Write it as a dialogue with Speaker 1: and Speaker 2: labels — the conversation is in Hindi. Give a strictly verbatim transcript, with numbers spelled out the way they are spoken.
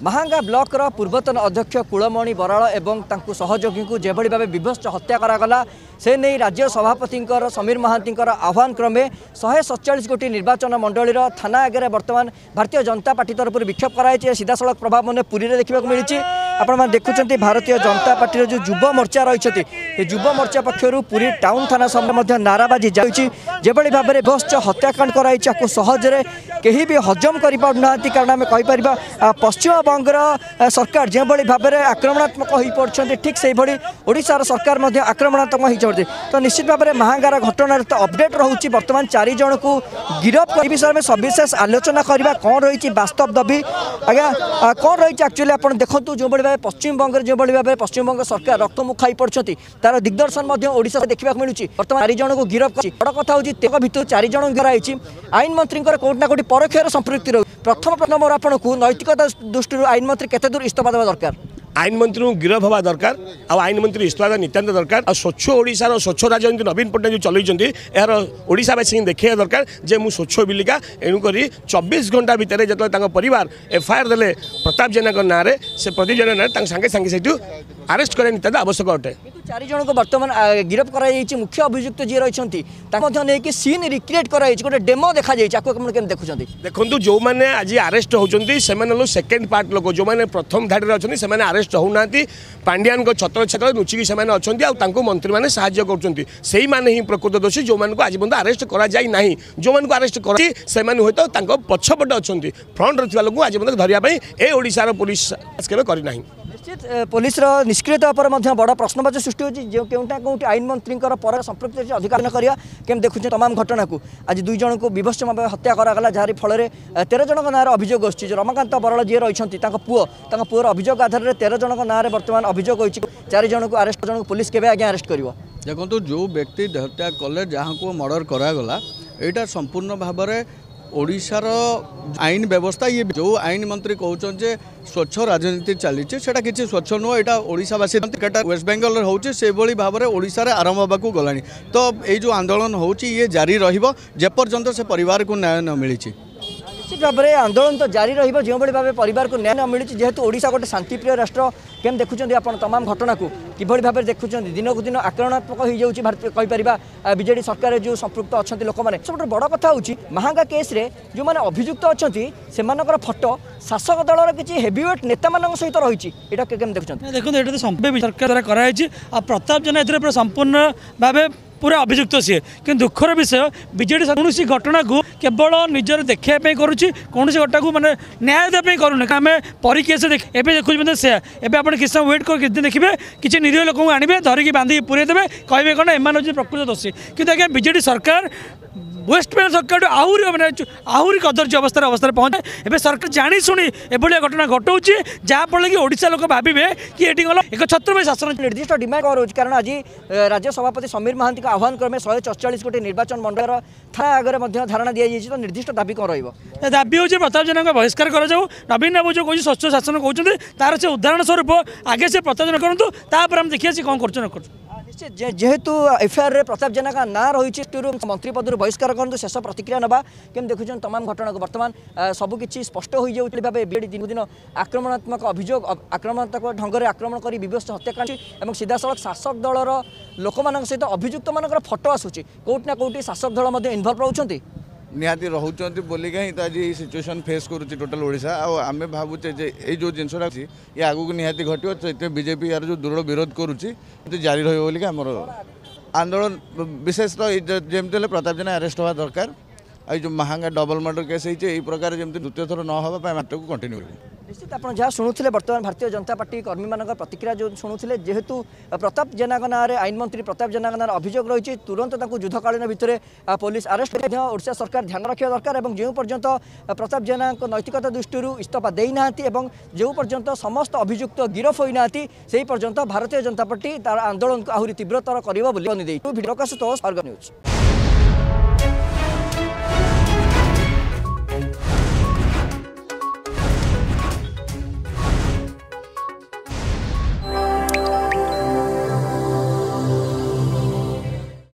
Speaker 1: महांगा ब्लॉकर पूर्वतन अध्यक्ष कुलमणि बराल एवं तांकु सहयोगी को जेभली भाव विभत्स हत्या करागला से नहीं राज्य सभापति समीर महांती आह्वान क्रमे शहे सतचाश कोटी निर्वाचन मंडल थाना आगे बर्तमान भारतीय जनता पार्टी तरफ विक्षोभ कराई सीधा सड़क प्रभाव मैंने पुरी में देखा मिली। आपण देखुं भारतीय जनता पार्टी जो युव मोर्चा रही युव मोर्चा पक्षर पुरी टाउन थाना सामने नाराबाजी जाऊँगी जेभली भाव में विभत्स हत्याकांड कराई सहजरे कहीं भी हजम कर पारना कारण आम कहीपर पश्चिम बंगर सरकार जो भाव में आक्रमणात्मक हो पड़ते ठीक से भाई ओडिशार सरकार आक्रमणात्मक हो पड़ते तो निश्चित भाव में महांगार घटना तो अपडेट रोचे बर्तमान चार जन को गिरफ्त कर विषय में सविशेष आलोचना करवा कौन रही वास्तव दाबी आज्ञा कौन रही एक्चुअली आप देखो जो भाई पश्चिम बंग जो भाई भाव पश्चिम बंग सरकार रक्तमुख हो पड़ती तार दिग्दर्शन ओडिशा देखा मिलूँ बर्तमान चार जन को गिरफ्त कर बड़ कथा हूँ तेज भितर चार जन कराई आईन मंत्री कौट ना कौटी परोक्ष संपृक्ति रही प्रथम प्रश्न मोर आपन को नैतिकता दृष्टि आईन मंत्री केते दूर इस्तीफा देवा दरकार
Speaker 2: आईन मंत्री को गिरफ हवा दरकार आ आईन मंत्री इस्तीफा नितांत दरकार आ स्वच्छ ओडिशार स्वच्छ राजनीति नवीन पट्टनायक जो चलते यार ओडिशावासी देखा दरकार जे मु स्वच्छ बिलिका एणुक चौबीस घंटा भितर जो परिवार एफआईआर देले प्रताप जेना ना से प्रदीप जेना ना सांगे सांगे से अरेस्ट करें नितांत आवश्यक अटे।
Speaker 1: चार जन को बर्तमान गिरफ कर मुख्य अभियुक्त जी रही सीन रिक्रिएट कर गोटे डेमो देखा देखुं
Speaker 2: देखो जो मैंने आज अरेस्ट होती सेकेंड पार्ट लोक जो मैंने प्रथम धाड़ी अच्छे से अरेस्ट होना पांड्यान छत्र छत्र लुचिकी से अच्छा मंत्री मैंने साहाय्य कर प्रकृत दोषी जो मैंने आज पर्यटन अरेस्ट कराना जो मैंने अरेस्ट कर तो पछपटे अच्छा फ्रंट रहा लोक आज पर्यटन धरवाई ए ओडिशार पुलिस केवे करना
Speaker 1: निश्चित पुलिस निष्क्रियता पर बड़ प्रश्नवाची सृष्टि होती केउटा कौटी आईन मंत्री पर संपृक्त अधिकार करा केम देखुचे तमाम घटना को आज दुई जन को विभत्स भाव हत्या करागला जहाँ फल तेरह जन ना अभियोग आसूँ रमाकांत बराल जी रही पुओ पुअर अभियोग आधार में तेरह जन ना बर्तमान अभियोग होती चार जन को अरेस्ट जन पुलिस केवे आगे अरेस्ट कर
Speaker 3: देखो जो व्यक्ति हत्या कले जहाँ को मर्डर करागला यहाँ संपूर्ण भाव में ओडिशार आईन व्यवस्था ये जो आईन मंत्री कहते स्वच्छ राजनीति चली किसी स्वच्छ नुह यहाँ ओडिशावासी वेस्ट बेंगल होची से भली भाव में ओडिशा रे आरंभ होगा गलानी तो ये जो आंदोलन होची ये जारी रहिबो जेपर्यंत से परिवार को न्याय न मिली।
Speaker 1: निश्चित भाव में आंदोलन तो जारी रही जो भाई भाव परिवार को न्याय न मिली जेहेतु ओडिशा गोटे शांतिप्रिय राष्ट्र केम देखुं आप तमाम घटना को किभली भाव में देखुं दिन को दिन आक्रमणात्मक हो जाऊँगी भारतीय कहीपर बीजेडी सरकार जो संपृक्त अच्छा लोक मैंने सब बड़ कथा हूँ महांगा केस रे जो मैंने अभियुक्त अच्छा से फोटो शासक दलर किसी हेवीवेट नेता मान सहित रही देखुं
Speaker 4: देखो ये सरकार द्वारा कराई प्रताप जेना ए संपूर्ण भाव पूरा अभियुक्त सी कि दुखर विषय बीजेडी कौन घटना को केवल निजर देखापी करुच्ची कौन घटना को मैंने न्याय देवाई करूना आम परी केस एवं देखुचे से एवं आप किस समय वेट कर देखिए किसी निरीह लोक आने धरिकी बांधिकी पूरे देवे कहे कौन एम प्रकृत दोषी कि आज्ञा बीजेडी सरकार वेस्ट बेंगल सरकार आहरी मैंने आहरी कदर्य अवस्था अवस्था पहुँचे एवं सरकार जाशुणी एभलिया घटना घटाऊँगी जहाँफल कि ओडिशा लोक भावे कि ये गल एक छत्रपति शासन
Speaker 1: निर्दिष्ट डिमांड कर कारण आज राज्य सभापति समीर महांती आह्वान क्रमे शहे सतचाश कोटी निर्वाचन मंडल थाना आगे धारणा दी जाए तो निर्दिष्ट दाबी कौन रही
Speaker 4: दाबी हूँ प्रताप जेना को बहिष्कार कर नवीन बाबू जो कह स्वच्छ शासन कहते तार से उदाहरण स्वरूप आगे से प्रताप जेना करूँ तापर हम देखिए कौन कर
Speaker 1: जेहेतु एफआईआर रे प्रताप जेना का ना रही मंत्री पद बहिष्कार करूँ शेष प्रतिक्रिया नवा केम देखुं तमाम घटना को बर्तमान सबकि स्पष्ट हो जाए भाव बीजेडी दिन दिन आक्रमणात्मक अभियोग आक्रमणात्मक ढंग से आक्रमण कर विभत्स हत्याकांड और सीधा सड़क शासक दलर लोक मान सहित अभियुक्त मान फोटो आसूँ कौट ना कौटी शासक दल इनवल्व रोचे
Speaker 5: निहाती रोचे बोलिक ही तो आज सिचुएसन फेस करुच्ची टोटाल ओडिशा आम भावुचे ये जो जिनसा ये आगू निहाती घटे बीजेपी यार जो दृढ़ विरोध करुच्ची जारी रही आमर आंदोलन विशेष जमी प्रताप जेना अरेस्ट हवा दरकार आ जो महांगा डबल मर्डर केस होती प्रकार जमी द्वितीय थर न होगा मैटर को कंटिन्यू
Speaker 1: निश्चित आप जहाँ शुणुले बर्तमान भारतीय जनता पार्टी कर्मी मान प्रतिक्रिया जो शुणुले जेहेतु प्रताप जेना ना आईन मंत्री प्रताप जेना ना अभियोग रही तुरंत युद्धकालीन भितर पुलिस अरेस्ट ओडिशा सरकार ध्यान रखा दरकार और जो पर्यंत प्रताप जेना नैतिकता दृष्टि इस्तीफा देना जो पर्यंत समस्त अभियुक्त गिरफ होना से पर्यंत भारतीय जनता पार्टी तार आंदोलन को आहरी तीव्रतर कर भिडियो प्रकाश तो अर्ग न्यूज।